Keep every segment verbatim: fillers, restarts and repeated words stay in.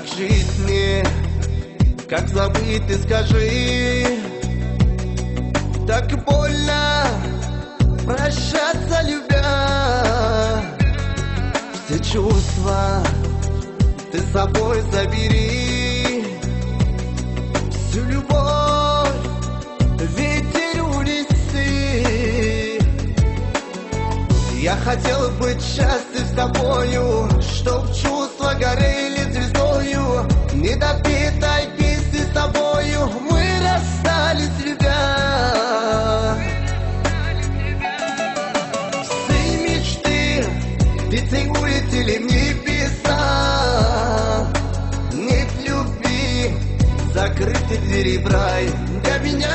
Как жить мне, как забыть, ты скажи. Так больно прощаться, любя. Все чувства ты с собой забери. Всю любовь ветер унеси. Я хотел быть счастлив с тобою, чтоб чувства горели звездою. Недопитой песни с тобою мы расстались, любя. Все мечты птицей улетели в небеса. Нет любви, закрыты двери в рай для меня.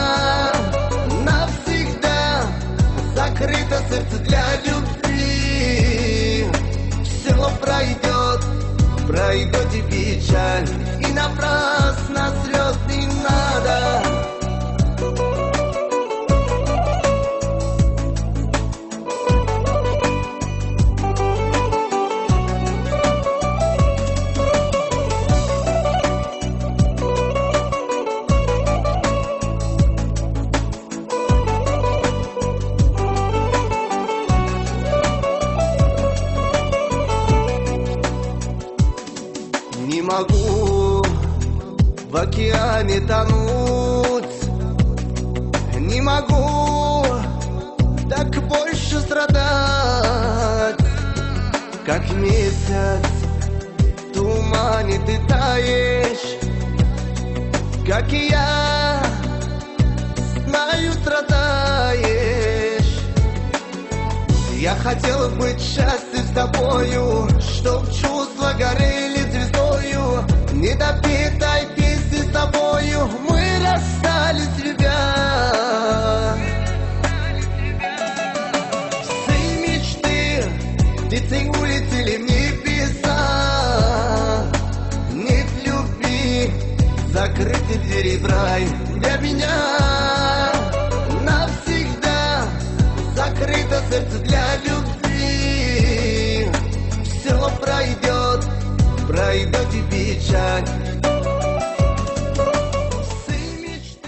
Навсегда закрыто сердце для любви. Все пройдет, пройдет и печаль, и напрасно слез не надо. Не могу в океане тонуть, не могу так больше страдать. Как месяц в тумане ты таешь, как и я, знаю, страдаешь. Я хотел быть счастлив с тобою, чтоб чувства горели звездою. Недопитой песни с тобою мы расстались, любя. Все мечты птицей улетели в небеса. Нет любви, закрыты двери в рай для меня. Навсегда закрыто сердце для любви. Все пройдет, пройдет и печаль. Все мечты.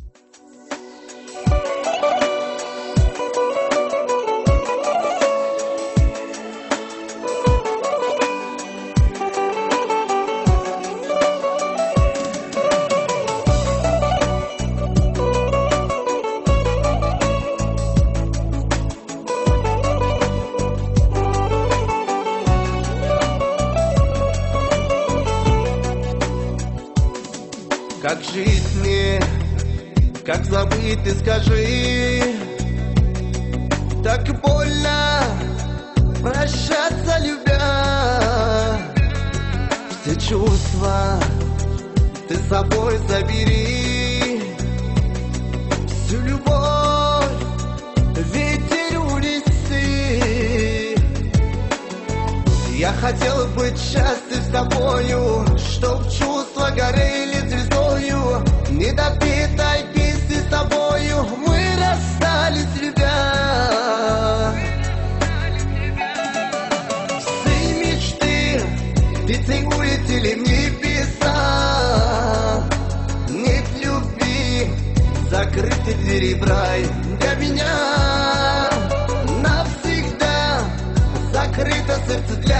Как жить мне, как забыть, ты скажи. Так больно прощаться, любя. Все чувства ты с собой забери. Всю любовь ветер унеси. Я хотел быть счастлив с тобою, чтоб чувства горели звездою. Недопитой песни с тобою мы расстались, любя. Все мечты птицей улетели в небеса. Нет любви, закрыты двери в рай для меня. Навсегда закрыто сердце для